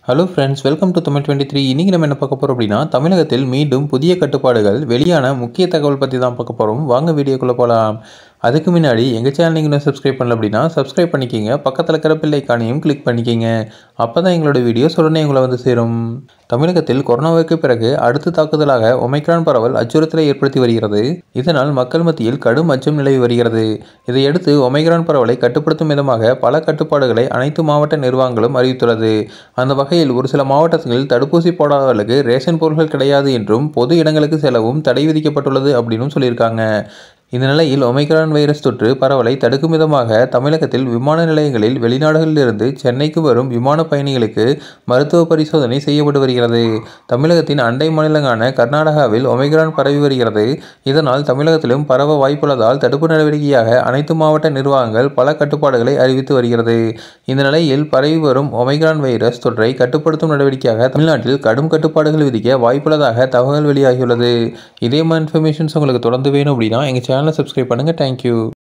Hello friends, welcome to Tamil 23. இன்றைக்கி நம்ம என்ன பார்க்க போகிறோம் அப்படின்னா, தமிழகத்தில் மீண்டும் புதிய கட்டுப்பாடுகள் வெளியான முக்கிய தகவல் பற்றி தான் பார்க்க போகிறோம். வாங்க வீடியோக்குள்ளே போகலாம். அதுக்கு முன்னாடி எங்கள் சேனல் நீங்கள் இன்னும் சப்ஸ்கிரைப் பண்ணல அப்படின்னா சப்ஸ்கிரைப் பண்ணிக்கிங்க. பக்கத்தில் இருக்கிற பெல் ஐகானையும் கிளிக் பண்ணிக்கிங்க. அப்போ தான் எங்களோட வீடியோஸ் உடனே உங்களை வந்து சேரும். தமிழகத்தில் கொரோனாவுக்கு பிறகு அடுத்த தாக்குதலாக ஒமைக்ரான் பரவல் அச்சுறுத்தலை ஏற்படுத்தி வருகிறது. இதனால் மக்கள் மத்தியில் கடும் அச்சம் நிலவி வருகிறது. இதையடுத்து ஒமைக்ரான் பரவலை கட்டுப்படுத்தும் விதமாக பல கட்டுப்பாடுகளை அனைத்து மாவட்ட நிர்வாகங்களும் அறிவித்துள்ளது. அந்த வகையில் ஒரு சில மாவட்டங்களில் தடுப்பூசி போடாதவர்களுக்கு ரேஷன் பொருட்கள் கிடையாது என்றும் பொது இடங்களுக்கு செல்லவும் தடை விதிக்கப்பட்டுள்ளது அப்படின்னு சொல்லியிருக்காங்க. இந்த நிலையில் ஒமைக்ரான் வைரஸ் தொற்று பரவலை தடுக்கும் விதமாக தமிழகத்தில் விமான நிலையங்களில் வெளிநாடுகளிலிருந்து சென்னைக்கு வரும் விமான பயணிகளுக்கு மருத்துவ பரிசோதனை செய்யப்பட்டு வருகிறது. தமிழகத்தின் அண்டை மாநிலங்களான கர்நாடகாவில் ஒமைக்ரான் பரவி வருகிறது. இதனால் தமிழகத்திலும் பரவ வாய்ப்புள்ளதால் தடுப்பு நடவடிக்கையாக அனைத்து மாவட்ட நிர்வாகங்கள் பல கட்டுப்பாடுகளை அறிவித்து வருகிறது. இந்த நிலையில் பரவி வரும் ஒமைக்ரான் வைரஸ் தொற்றை கட்டுப்படுத்தும் நடவடிக்கையாக தமிழ்நாட்டில் கடும் கட்டுப்பாடுகள் விதிக்க வாய்ப்புள்ளதாக தகவல் வெளியாகியுள்ளது. இதே மாதிரி இன்ஃபர்மேஷன்ஸ் உங்களுக்கு தொடர்ந்து வேணும் அப்படின்னா எங்கள் சேனலை சப்ஸ்கிரைப் பண்ணுங்கள். தேங்க்யூ.